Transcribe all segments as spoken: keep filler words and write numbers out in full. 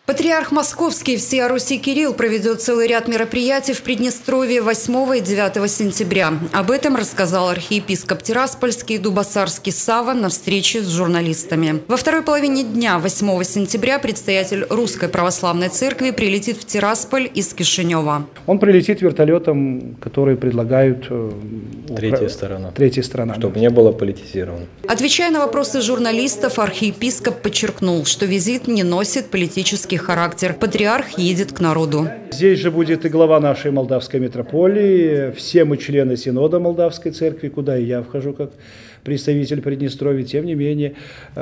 Патриарх Московский всея Руси Кирилл проведет целый ряд мероприятий в Приднестровье восьмого и девятого сентября. Об этом рассказал архиепископ Тираспольский и Дубосарский Сава на встрече с журналистами. Во второй половине дня восьмого сентября предстоятель Русской Православной Церкви прилетит в Тирасполь из Кишинева. Он прилетит вертолетом, который предлагают Третья сторона. Третья сторона. Чтобы не было политизировано. Отвечая на вопросы журналистов, архиепископ подчеркнул, что визит не носит политический характер. Патриарх едет к народу. Здесь же будет и глава нашей молдавской митрополии, все мы члены Синода Молдавской Церкви, куда и я вхожу как представитель Приднестровья. Тем не менее,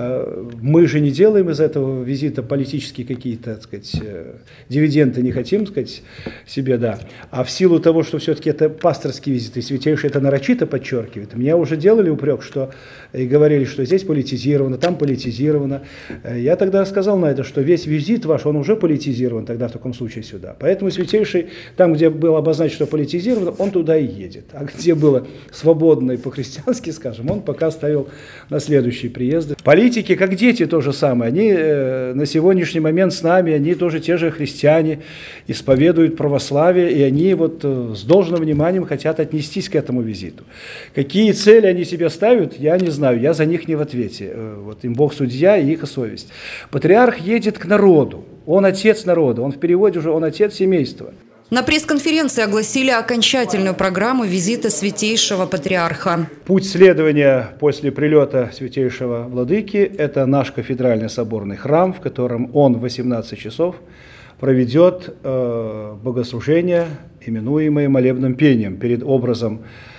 мы же не делаем из этого визита политические какие-то, так сказать, дивиденды, не хотим, так сказать, себе, да. А в силу того, что все-таки это пасторский визит, и Святейший это нарочито подчеркивает. Мне уже делали упрек, что и говорили, что здесь политизировано, там политизировано. Я тогда сказал на это, что весь визит ваш, он уже политизирован тогда в таком случае сюда. Поэтому Святейший, там, где было обозначено, что политизировано, он туда и едет. А где было свободно и по-христиански, скажем, он пока ставил на следующие приезды. Политики, как дети, то же самое. Они э, на сегодняшний момент с нами, они тоже те же христиане, исповедуют православие, и они вот э, с должным вниманием хотят отнестись к этому визиту. Какие цели они себе ставят, я не знаю, я за них не в ответе. Э, вот им Бог судья и их совесть. Патриарх едет к народу, он отец народа, он в переводе уже он отец семейства. На пресс-конференции огласили окончательную программу визита Святейшего Патриарха. Путь следования после прилета Святейшего Владыки – это наш кафедральный соборный храм, в котором он в восемнадцать часов проведет э, богослужение, именуемое молебным пением, перед образом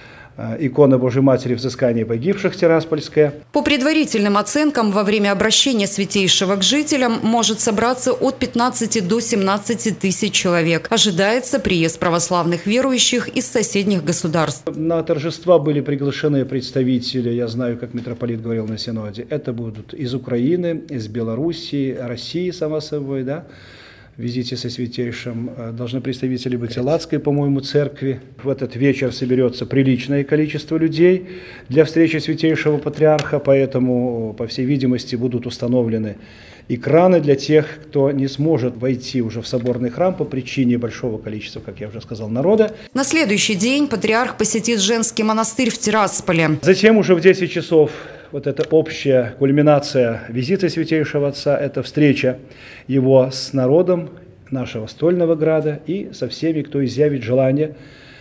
икона Божьей Матери взыскания погибших Тираспольская. По предварительным оценкам, во время обращения Святейшего к жителям может собраться от пятнадцати до семнадцати тысяч человек. Ожидается приезд православных верующих из соседних государств. На торжества были приглашены представители, я знаю, как митрополит говорил на Синоде, это будут из Украины, из Белоруссии, России, само собой, да. В визите со Святейшим должны представители быть Ладской, по-моему, церкви. В этот вечер соберется приличное количество людей для встречи Святейшего Патриарха, поэтому, по всей видимости, будут установлены экраны для тех, кто не сможет войти уже в соборный храм по причине большого количества, как я уже сказал, народа. На следующий день патриарх посетит женский монастырь в Тирасполе. Затем уже в десять часов вот эта общая кульминация визита Святейшего Отца, это встреча его с народом нашего Стольного Града и со всеми, кто изъявит желание.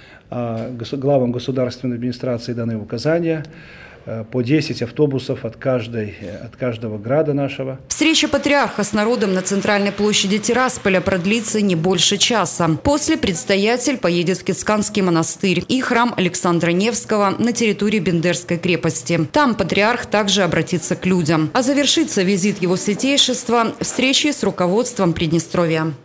Главам государственной администрации даны указания по десять автобусов от, каждой, от каждого града нашего. Встреча патриарха с народом на центральной площади Тирасполя продлится не больше часа. После предстоятель поедет в Кицканский монастырь и храм Александра Невского на территории Бендерской крепости. Там патриарх также обратится к людям. А завершится визит его святейшества встречей с руководством Приднестровья.